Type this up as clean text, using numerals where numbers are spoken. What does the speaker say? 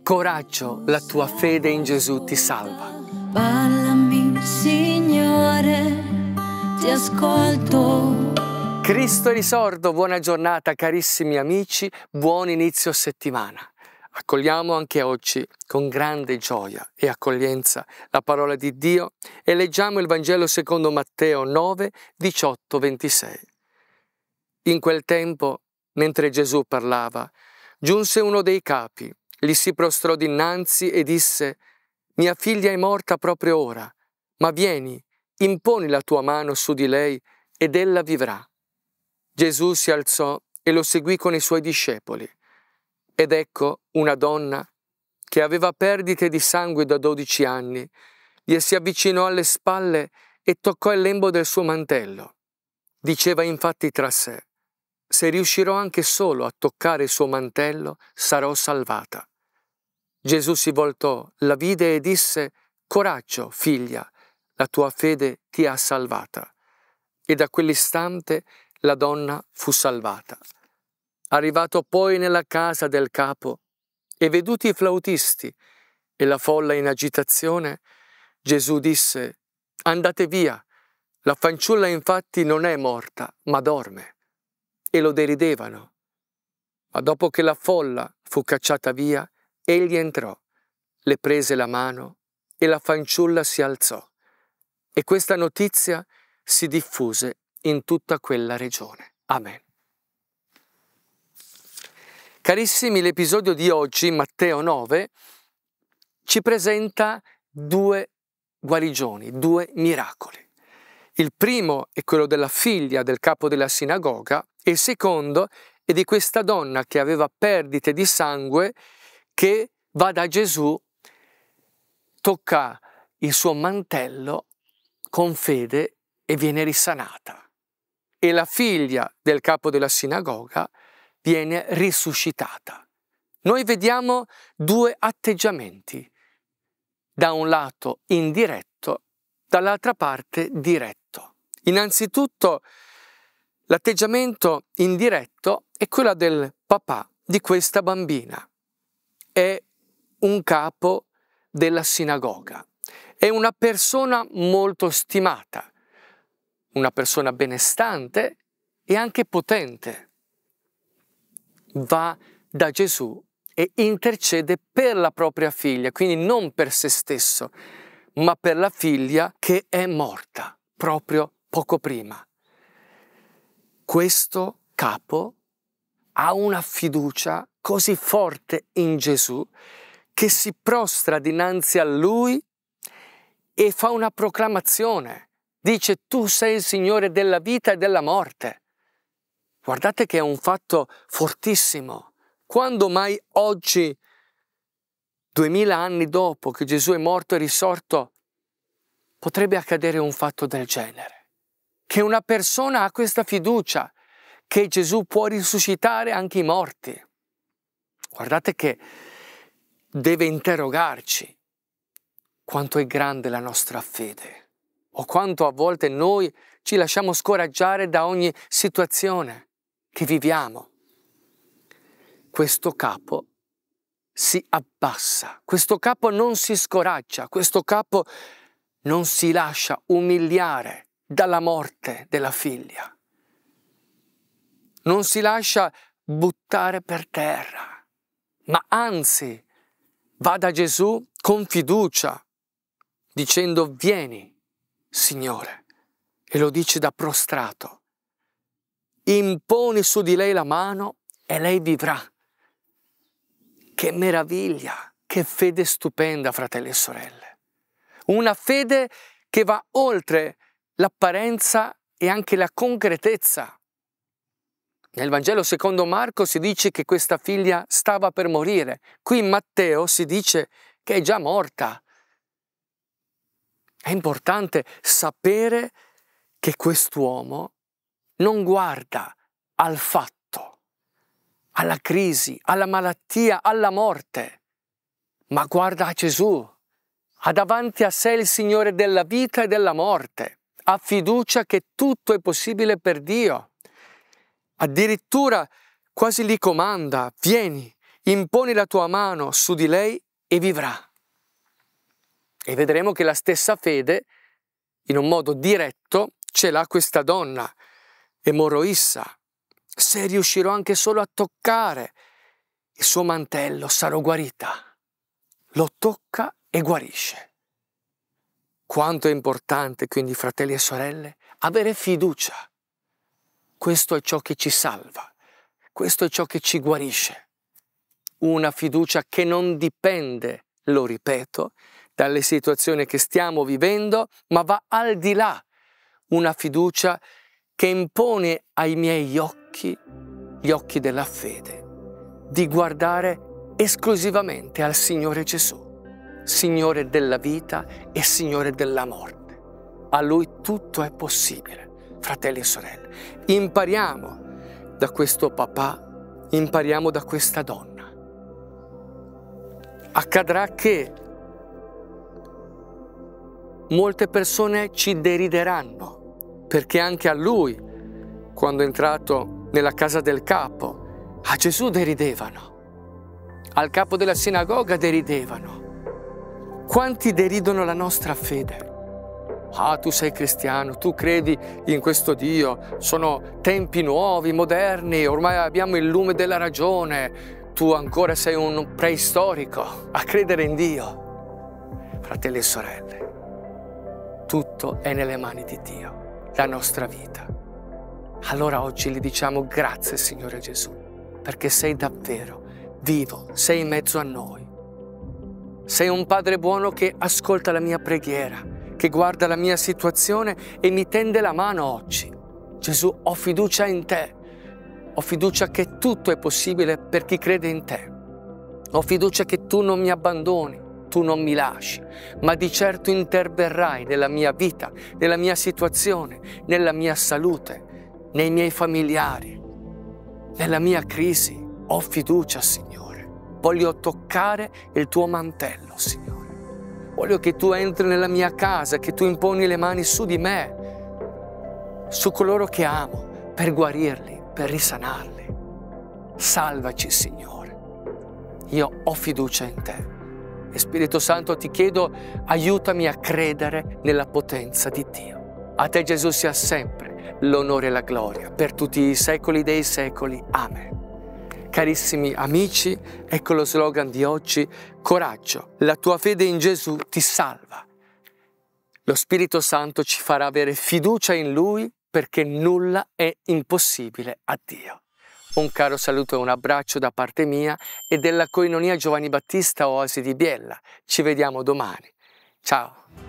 Coraggio, la tua fede in Gesù ti salva. Parlami, Signore, ti ascolto. Cristo è risorto, buona giornata carissimi amici, buon inizio settimana. Accogliamo anche oggi con grande gioia e accoglienza la parola di Dio e leggiamo il Vangelo secondo Matteo 9, 18, 26. In quel tempo, mentre Gesù parlava, giunse uno dei capi, gli si prostrò dinanzi e disse: «Mia figlia è morta proprio ora, ma vieni, imponi la tua mano su di lei ed ella vivrà». Gesù si alzò e lo seguì con i suoi discepoli. Ed ecco una donna che aveva perdite di sangue da 12 anni, gli si avvicinò alle spalle e toccò il lembo del suo mantello. Diceva infatti tra sé: «Se riuscirò anche solo a toccare il suo mantello, sarò salvata». Gesù si voltò, la vide e disse: «Coraggio, figlia, la tua fede ti ha salvata». E da quell'istante la donna fu salvata. Arrivato poi nella casa del capo e veduti i flautisti e la folla in agitazione, Gesù disse: «Andate via, la fanciulla infatti non è morta, ma dorme». E lo deridevano. Ma dopo che la folla fu cacciata via, egli entrò, le prese la mano e la fanciulla si alzò. E questa notizia si diffuse in tutta quella regione. Amen. Carissimi, l'episodio di oggi, Matteo 9, ci presenta due guarigioni, due miracoli. Il primo è quello della figlia del capo della sinagoga e il secondo è di questa donna che aveva perdite di sangue che va da Gesù, tocca il suo mantello con fede e viene risanata. E la figlia del capo della sinagoga viene risuscitata. Noi vediamo due atteggiamenti, da un lato indiretto, dall'altra parte diretto. Innanzitutto l'atteggiamento indiretto è quello del papà di questa bambina. È un capo della sinagoga, è una persona molto stimata, una persona benestante e anche potente. Va da Gesù e intercede per la propria figlia, quindi non per se stesso, ma per la figlia che è morta proprio poco prima. Questo capo ha una fiducia così forte in Gesù che si prostra dinanzi a lui e fa una proclamazione. Dice: «Tu sei il Signore della vita e della morte». Guardate che è un fatto fortissimo. Quando mai oggi, 2000 anni dopo che Gesù è morto e risorto, potrebbe accadere un fatto del genere? Che una persona ha questa fiducia che Gesù può risuscitare anche i morti. Guardate che deve interrogarci quanto è grande la nostra fede o quanto a volte noi ci lasciamo scoraggiare da ogni situazione che viviamo. Questo capo si abbassa, questo capo non si scoraggia, questo capo non si lascia umiliare dalla morte della figlia, non si lascia buttare per terra, ma anzi va da Gesù con fiducia, dicendo: «Vieni, Signore», e lo dice da prostrato. Imponi su di lei la mano e lei vivrà. Che meraviglia, che fede stupenda, fratelli e sorelle. Una fede che va oltre l'apparenza e anche la concretezza. Nel Vangelo secondo Marco si dice che questa figlia stava per morire. Qui in Matteo si dice che è già morta. È importante sapere che quest'uomo non guarda al fatto, alla crisi, alla malattia, alla morte, ma guarda a Gesù. Ha davanti a sé il Signore della vita e della morte. Ha fiducia che tutto è possibile per Dio. Addirittura quasi gli comanda: «Vieni, imponi la tua mano su di lei e vivrà. E vedremo che la stessa fede, in un modo diretto, ce l'ha questa donna, emorroissa. Se riuscirò anche solo a toccare il suo mantello, sarò guarita. Lo tocca e guarisce. Quanto è importante, quindi, fratelli e sorelle, avere fiducia. Questo è ciò che ci salva, questo è ciò che ci guarisce. Una fiducia che non dipende, lo ripeto, dalle situazioni che stiamo vivendo, ma va al di là. Una fiducia che impone ai miei occhi, gli occhi della fede, di guardare esclusivamente al Signore Gesù, Signore della vita e Signore della morte. A Lui tutto è possibile, fratelli e sorelle. Impariamo da questo papà, impariamo da questa donna. Accadrà che molte persone ci derideranno, perché anche a lui, quando è entrato nella casa del capo, a Gesù deridevano, al capo della sinagoga deridevano. Quanti deridono la nostra fede? Ah, tu sei cristiano, tu credi in questo Dio, sono tempi nuovi, moderni, ormai abbiamo il lume della ragione, tu ancora sei un preistorico a credere in Dio. Fratelli e sorelle, tutto è nelle mani di Dio, la nostra vita. Allora oggi gli diciamo grazie Signore Gesù, perché sei davvero vivo, sei in mezzo a noi. Sei un Padre buono che ascolta la mia preghiera, che guarda la mia situazione e mi tende la mano oggi. Gesù, ho fiducia in te, ho fiducia che tutto è possibile per chi crede in te. Ho fiducia che tu non mi abbandoni, tu non mi lasci, ma di certo interverrai nella mia vita, nella mia situazione, nella mia salute, nei miei familiari, nella mia crisi. Ho fiducia, Signore. Voglio toccare il tuo mantello, Signore. Voglio che tu entri nella mia casa, che tu imponi le mani su di me, su coloro che amo, per guarirli, per risanarli. Salvaci, Signore. Io ho fiducia in te. E Spirito Santo ti chiedo, aiutami a credere nella potenza di Dio. A te Gesù sia sempre l'onore e la gloria per tutti i secoli dei secoli. Amen. Carissimi amici, ecco lo slogan di oggi: coraggio, la tua fede in Gesù ti salva. Lo Spirito Santo ci farà avere fiducia in Lui perché nulla è impossibile a Dio. Un caro saluto e un abbraccio da parte mia e della Koinonia Giovanni Battista Oasi di Biella. Ci vediamo domani. Ciao!